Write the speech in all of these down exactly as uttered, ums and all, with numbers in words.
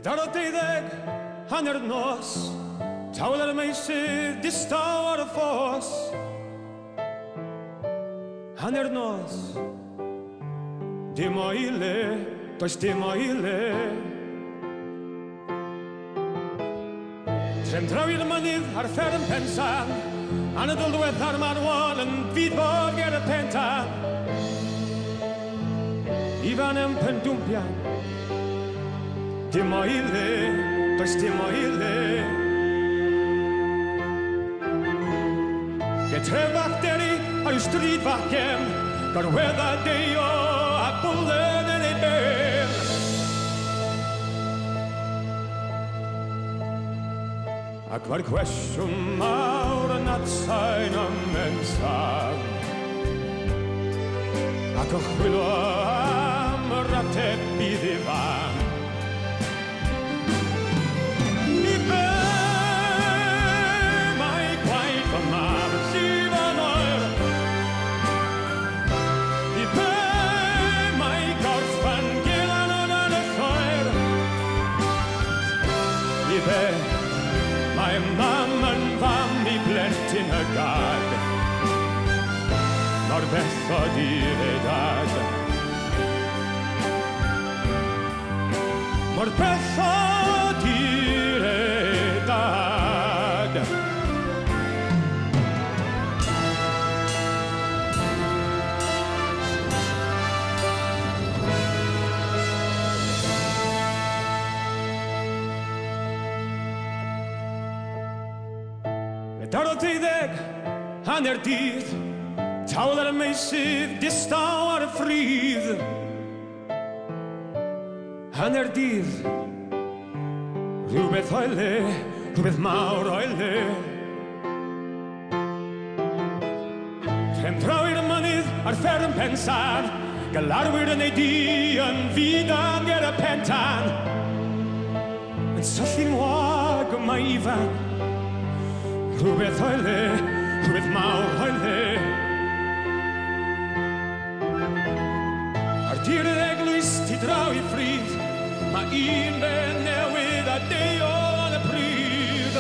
Dar o deuddeg hanner nos, tawl ar y meisydd, distaw ar y ffos. Hanner nos, dim o'i le, does dim o'i le. Trem draw i'r mynydd ar fferm pensan, an y dwlwedd ar marwol yn fydfog ger y pentan. Ifan yn pendwmpian, dim o'i le, does dim o'i le. Getrefach Derry ar yw stryd facem, gorwedda deio a bwlen yn ei bel. Ac mae'r cwestiwn mawr yn atsain am ensaf, ac o chwilo am yr ateb bydd i fan. I be mae gwaith fy mam sydd yn oer? I be mae gorffen gilan yn y lloer? I be mae mam yn fam i blentyn y gad, mor beth o dir ei dad. Mor beth o dir ei dad. Dar o deuddeg hanner dydd, tawl ar y meisydd, distaw ar y ffrydd. Hanner dydd, rhywbeth o'i le, rhywbeth mawr o'i le. Trem draw i'r mynydd ar fferm pensan, galarwyr yn ei di yn fydan ger y pentan. Yn syllu'n wag yma ifan, rhywbeth o'i le, rhywbeth mawr o'i le. Ar dir yr eglwys ti draw i ffrydd, mae un ben newydd a deio yn y pryd.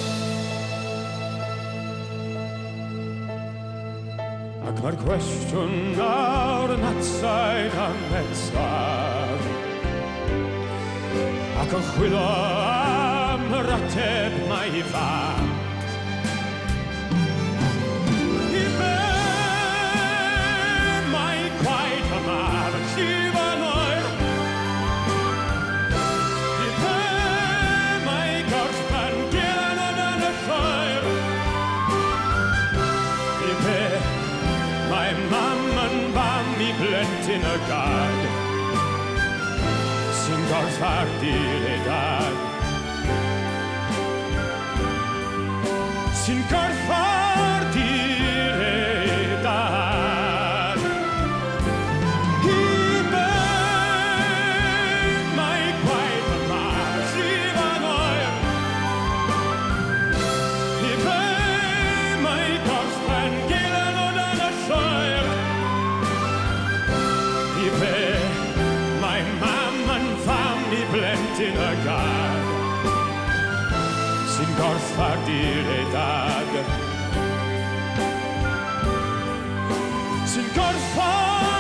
Ac mae'r cwestiwn nawr yn atsaid am ensaf, ac yn chwilo am yr ateb mae i fan. I be mae gwaith fy mam sydd yn oer? I be mae gorffen gilan yn y lloer? I be mae mam yn fam i blentyn y gad, sy'n gorff ar dir ei dad. Sy'n gorff ar dir ei dad. I be mae gwaith fy mam sydd yn oer? I be mae gorffen gilan yn y lloer? I be mae mam yn fam i blentyn y gad, sy'n gorff ar dir ei dad. Sy'n gorff ar